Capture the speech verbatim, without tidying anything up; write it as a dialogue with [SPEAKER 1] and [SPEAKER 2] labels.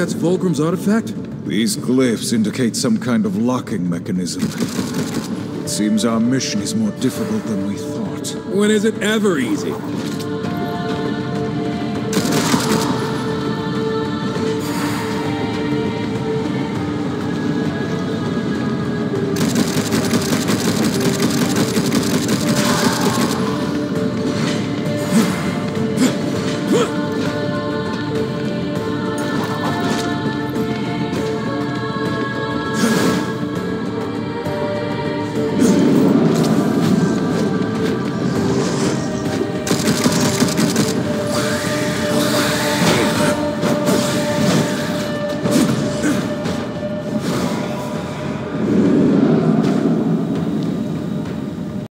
[SPEAKER 1] that's Fulgrim's artifact?
[SPEAKER 2] These glyphs indicate some kind of locking mechanism. It seems our mission is more difficult than we thought.
[SPEAKER 1] When is it ever easy?